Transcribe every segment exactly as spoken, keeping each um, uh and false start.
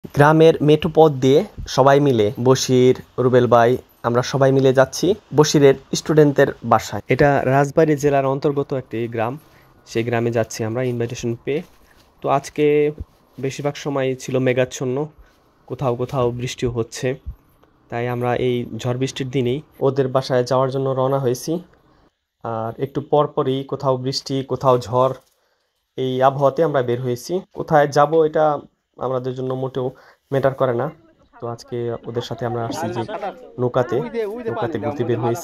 গ্রামের মেঠো পথ দিয়ে সবাই মিলে বশির, রুবেল ভাই আমরা সবাই মিলে যাচ্ছি বশিরের স্টুডেন্টদের বাসায়। এটা রাজবাড়ী জেলার অন্তর্গত একটি গ্রাম। সেই গ্রামে যাচ্ছি আমরা ইনভাইটেশন পেয়ে। তো আজকে বেশিরভাগ সময় ছিল মেঘাচ্ছন্ন, কোথাও কোথাও বৃষ্টিও হচ্ছে। তাই আমরা এই ঝড় বৃষ্টির দিনেই ওদের বাসায় যাওয়ার জন্য রওনা হয়েছি। আর একটু পরপরই কোথাও বৃষ্টি, কোথাও ঝড়, এই আবহাওয়াতে আমরা বের হয়েছি। কোথায় যাব এটা আমাদের জন্য মোটেও ম্যাটার করে না। তো আজকে ওদের সাথে আমরা আসছি যে নৌকাতে নৌকাতে ঘুরতে বের হয়েছি।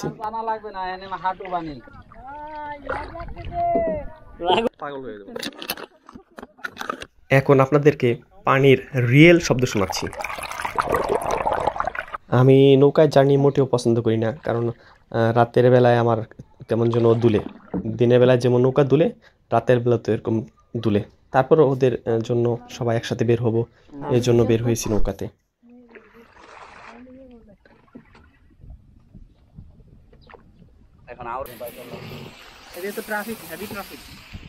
এখন আপনাদেরকে পানির রিয়েল শব্দ শোনাচ্ছি। আমি নৌকায় জার্নি মোটেও পছন্দ করি না, কারণ রাতের বেলায় আমার কেমন যেন দুলে। দিনের বেলায় যেমন নৌকা দুলে, রাতের বেলা তো এরকম দুলে। তারপর ওদের জন্য সবাই একসাথে বের হব, এর জন্য বের হয়েছি নৌকাতে। এখন আর এটা তো ট্রাফিক, হেভি ট্রাফিক।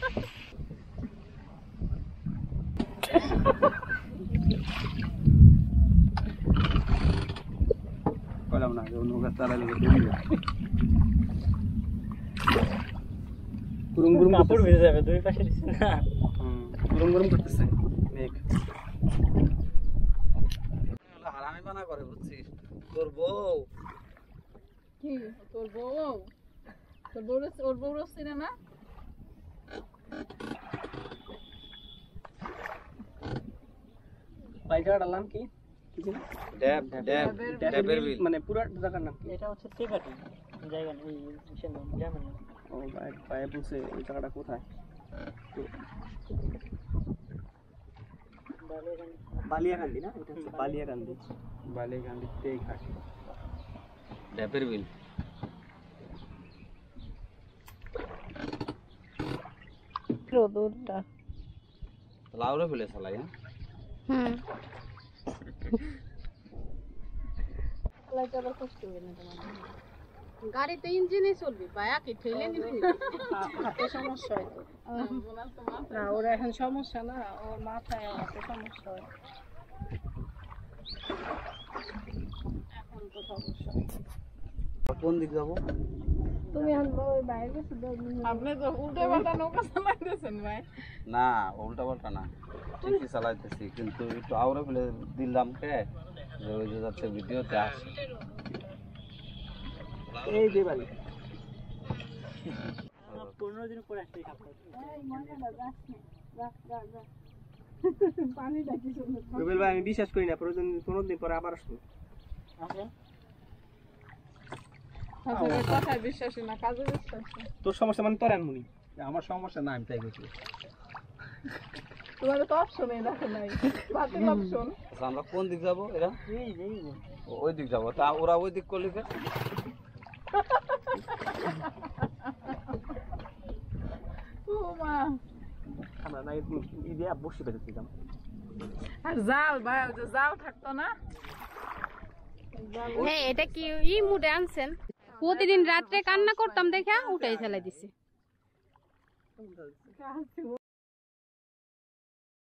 কলাম না নৌকা চালালে ডুবে যাবে, গুরুম গুরুম কাপড় ভিজে যাবে। দুই পাশে দিছে না, হুম গুরুম গুরুম করতেছে মেঘ। হারামি বানা করে বুঝছিস? তোর বউ কি? তোর বউ তোর বউ ওর বউ রসছে না। পাইকাটার নাম কি? ড্যাব ড্যাব ড্যাবের বিল, মানে পুরো জায়গার নাম কি? এটা হচ্ছে তেকাটি জায়গা, এই মিশন নাম জানেন না? ও ভাই ভাই বলছে এই জায়গাটা কোথায়? বালিয়াকান্দি না? এটা হচ্ছে বালিয়াকান্দি। বালিয়াকান্দি তেঘাট ড্যাবের বিল। রোদটা লাউরে ফেলে চালাই। হ্যাঁ হুম কষ্ট হবে না তোমার গাড়িতে ইঞ্জিনে চলবে ভাইয়া কি ঠেলে নিবি? হাতে সমস্যা হয় তো না, ওর এখন সমস্যা না, ওর মাথায় হাতে সমস্যা হয় এখন তো সমস্যা। কোন দিক যাবো? তুমি এখন বাইরে গেছো? আপনি তো উল্টা পাল্টা নৌকা চালাইতেছেন ভাই। না উল্টা পাল্টা না, ঠিকই চালাইতেছি, কিন্তু একটু আউরে ফেলে দিলাম কে যে ওই যে যাচ্ছে ভিডিওতে আসে। এই যে বাড়ি পনেরো দিন পরে আসতে রুবেল ভাই, আমি বিশ্বাস করি না পনেরো দিন পনেরো দিন পরে আবার আসবো। কথায় বিশ্বাসী না, কাজে বিশ্বাসী। তোর সমস্যা মানে তোর আনমুনি, আমার সমস্যা না, আমি তাই বলছি। তোমার তো অপশনই দেখো নাই, বাতিল অপশন। আমরা কোন দিক যাবো? এরা ওই দিক যাবো, তা ওরা ওই দিক করলে জাল ভাই, জাল থাকতো না। হ্যাঁ এটা কি ই মুডে আনছেন? প্রতিদিন রাত্রে কান্না করতাম দেখা উঠাই ফেলাই দিছি।